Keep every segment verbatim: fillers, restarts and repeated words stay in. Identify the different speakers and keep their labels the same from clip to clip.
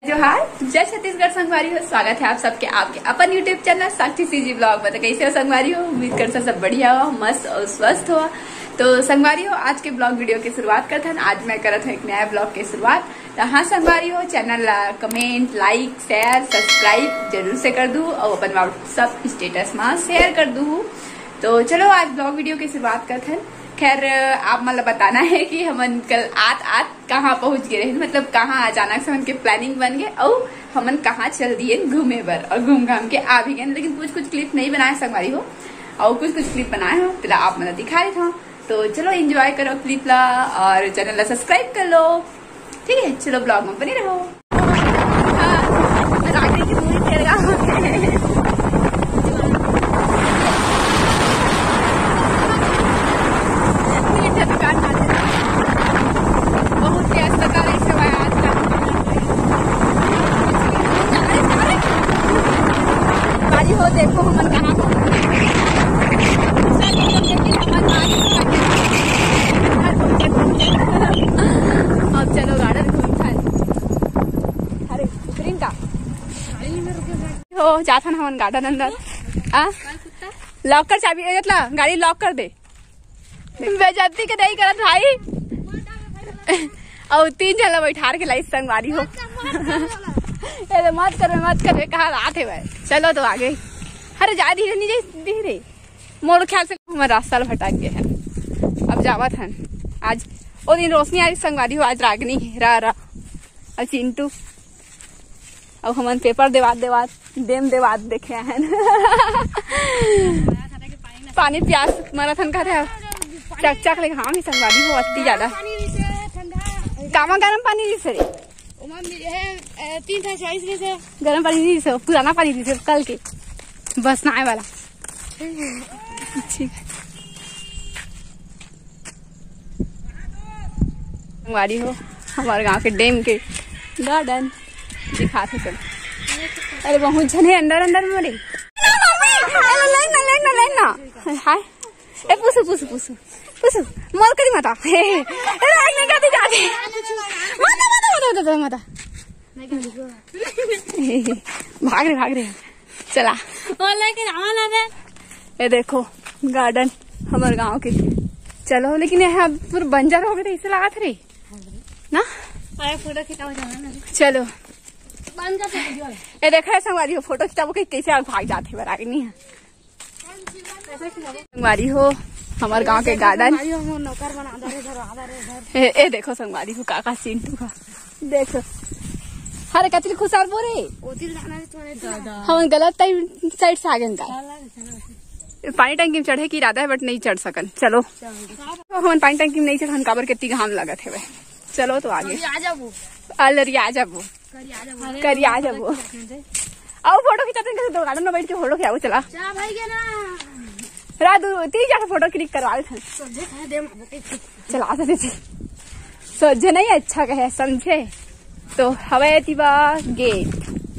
Speaker 1: जोहार, जय छत्तीसगढ़ संगवारी हो। स्वागत है आप सबके आपके अपन YouTube channel Sakshi CG blog में। तो कैसे हो संगवारी हो? उम्मीद करते सब बढ़िया हो, मस्त और स्वस्थ हो। तो संगवारी हो, आज के ब्लॉग वीडियो की शुरुआत करते हैं। आज मैं करत हूँ एक नया ब्लॉग की शुरुआत। तो हाँ संगवारी हो, channel comment like share subscribe जरूर से कर दू और अपन व्हाट्सअप स्टेटस में शेयर कर दू। तो चलो आज ब्लॉग वीडियो की शुरुआत करते हैं। खैर आप मतलब बताना है कि हमन कल आत आत कहाँ पहुंच गए, मतलब कहाँ अचानक से हमन के प्लानिंग बन गए और हमन कहाँ चल दिए घूमे बर और घूम घाम के आ भी गए। लेकिन कुछ कुछ क्लिप नहीं बनाए संगवारी हो और कुछ कुछ क्लिप बनाए हो तो आप मतलब दिखा रहे थे। तो चलो एंजॉय करो क्लिप ला और चैनल ला सब्सक्राइब कर लो, ठीक है। चलो ब्लॉग में बने रहो। देखो हमन कहाँ अब चलो गार्डन घूमता अरे ग्रीन का हो जाता ना हमन गार्डन अंदर। आ लॉक कर चाबी मतलब गाड़ी लॉक कर दे। बेइज्जती के नहीं करत भाई और तीन जला बैठार के लाई संगवारी हो। अरे मत कर मत कर कहा रात है भाई। चलो तो आगे। अरे जा धीरे नीचे धीरे मोर ख्याल से हमारा रास्ता भटक गया है। अब जावत है आज वो दिन रोशनी आज संगवारी हो, आज रागनी रा रा और चिंटू अब हमन पेपर देवात देवात देम देवात देखे हैं। पानी प्यास मैराथन का था चक चक लेके हाँ संगवारी हो अति ज्यादा कामा गर्म पानी दी सर तीन था चालीस से गर्म पानी दी से पुराना पानी दी से कल के बस ना आए वाला ठीक है। संगवारी हो हमारे गांव के डैम के गार्डन दिखाते चल। अरे बहुत जने अंदर अंदर मोरे हाय ए पुसु पुसु पुसु पुसु मोर करी मता हे अरे मैं जाती जाती मता मता मता मता भाग रहे भाग रहे चला ये देखो गार्डन हमारे गांव के। चलो लेकिन यहाँ पूरा बंजर हो गए इसे लगा थे ना फोटो खिंचाओ चलो ये देखा है संगवारी हो फोटो खिंचाओ कैसे आग भाग जाते बराग नहीं है संगवारी हो हमारे गांव के गार्डन। ए देखो संगवारी हो काका चिंटू का देखो हरे कतरी खुशाल बोरे हम गलत साइड से आगे का पानी टंकी में चढ़े की इरादा है बट नहीं चढ़ सकन। चलो तो हम पानी टंकी में नहीं चढ़ काबर कितनी घाम लगत है। चलो तो आगे अलरी आ जाबो करी आ जाबो आओ फोटो खिंचाते दो गार्डन में बैठ के फोटो खिंचाओ। चला रात तीन जाके फोटो क्लिक करवा चला सोझे नहीं अच्छा कहे समझे तो हवे तिबा गेट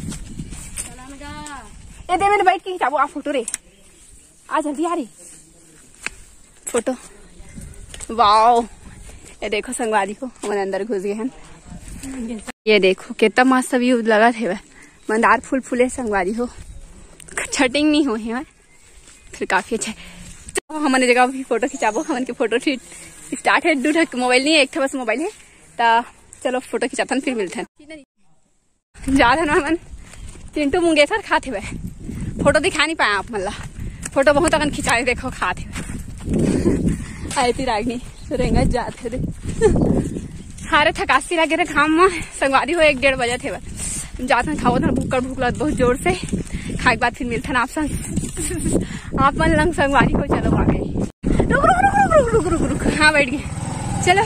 Speaker 1: ये दे मैंने बैठ के खिंचाबो आ फोटो रे आ जल्दी आ रही फोटो। वाओ ये देखो संगवारी को हमारे अंदर घुस गए हैं। ये देखो कितना मस्त व्यू लगा थे मंदार फूल फूले संगवारी हो छटिंग नहीं हो है फिर काफी अच्छा है। हमारे जगह भी फोटो खिंचाबो हमन के फोटो स्टार्ट है दू ठक मोबाइल नहीं एक बस मोबाइल है तो चलो फोटो खिंचाते फिर मिलते हैं। ज्यादा ना मन चिंटू मुंगेसर खाते हुए फोटो दिखा नहीं पाया आप मतलब फोटो बहुत अगन खिंचाए देखो खाते हुए आई थी रागनी रेंगा जाते थे हारे थकासी लगे थे खाम में संगवारी हो एक डेढ़ बजे थे जाते खाओ था भूख भूख लग बहुत जोर से खाए के बाद फिर मिलते ना आप आप मन लंग संगवारी को। चलो आ गए रुक रुक रुक रुक रुक रुक रुक हाँ बैठ गए चलो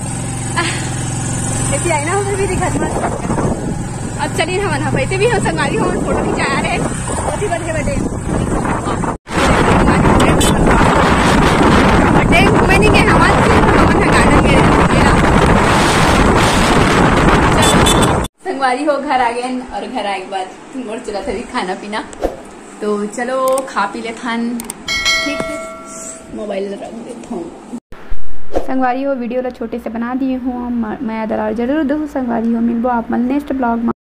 Speaker 1: देखिए आई ना उधर भी दिखा अब चलिए हम हम वैसे भी हम संगवारी हो फोटो खिंचाया रहे बहुत ही बढ़िया बैठे बटे घूमे नहीं गए हमारे गार्डन गए संगवारी हो घर आ गए और घर आए के बाद मोड़ चला था खाना पीना। तो चलो खा पी ले थान ठीक है मोबाइल रख देता हूँ। संगवारी हो वीडियो ला छोटे से बना दिए हूँ मैं दरार जरूर दो संगवारी हो मिलबो आप मन नेक्स्ट ब्लॉग में।